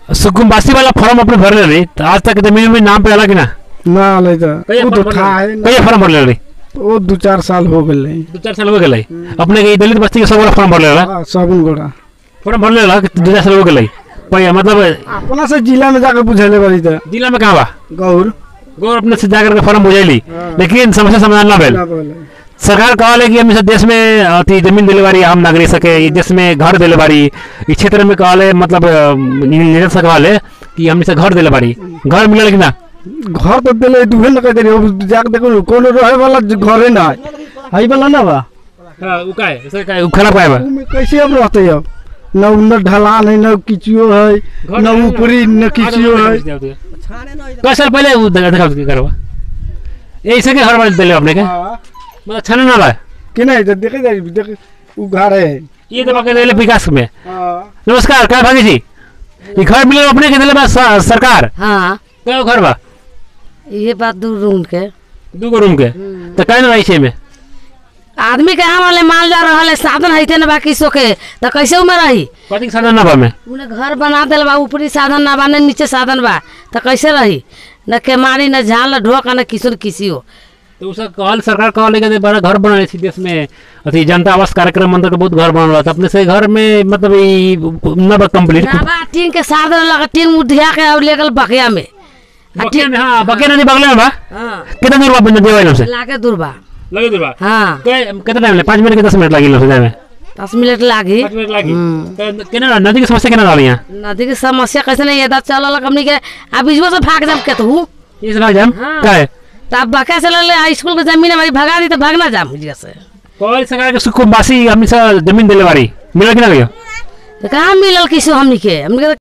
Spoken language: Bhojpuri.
सुकुम्बासी वाला फॉर्म अपने भर ले रही तो आज तक जमीन में नाम पे आला कि ना ले तो वो तो था है कई फॉर्म भर ले रही वो 2-4 साल हो गए 2-4 साल हो गए अपने के दलित बस्ती के सब वाला फॉर्म भर ले रहा सब गोड़ा फॉर्म भर ले रहा 2-4 साल हो गए पहले मतलब अपना से जिला में जाकर बुझेले बड़ी तो जिला में कहाँ बा गौर अपने से जाकर के फॉर्म बुझेली लेकिन समस्या समाधान ना भेल सरकार कहल है कि हम देश में अति जमीन दिले बारी आम नागरिक सके देश में घर दिले बारी इस क्षेत्र में कहल है मतलब निरंतर कहल है कि हम घर दिले बारी घर मिले कि ना घर तो दिले दुहे न कह दे जाके देखो कोनो रहे वाला घरे ना हई वाला ना बा हां उ काहे ऐसे काहे उ खराब काहे बा कैसे अब रहते अब न उन ढलान है न किचियो है न ऊपरी न किचियो है कई साल पहले उ देखा करवा ऐसे के घर वाले दिले अपने के मतलब छाने ना बा कि नहीं तो देखे उ घर है ये तो बाकी दिले विकास में नमस्कार का भागी जी ये घर मिले अपने के दिले बा सरकार हां क्या घर बा ये बात 2 रूम के 2 रूम के तो काहे ना रही छे में आदमी के हम वाले माल जा रहल है साधन है ना बाकी सो के तो कैसे में रही कथी साधन ना बा में उन्हें घर बना देल बा ऊपरी साधन ना बा नीचे साधन बा तो कैसे रही न केमारी न झाल ढोक न किसी किसी हो तो उसका कहल सरकार कहल के बड़ा घर बना रही देश में अथी जनता आवास कार्यक्रम अंतर्गत बहुत घर बन रहा था अपने से घर में मतलब ई ना बा कंप्लीट ना बा टीन के साधन लगा टीन उधिया के और लेगल बकिया में बकिया में हां बकिया नदी बगल में बा हां कितना दूर बा बन देवाइल से लागे दूर बा लगे दूर बा हां कितना टाइम ले 5 मिनट के 10 मिनट लागिल से जाए में 10 मिनट लागी 5 मिनट लागी तो केना नदी की समस्या केना रहल यहां नदी की समस्या कैसे नहीं ये चलल हमनी के आ बीचवा से भाग जाम केतहू इस भाग जाम काहे तब बका से ले स्कूल के जमीन हमारी भगा दी तो भागना जाम हुजिया से कहल सरकार के सुकुम्बासी हमनी से जमीन दिले बारी मिला कि ना गयो तो कहां मिलल किसी हमनी के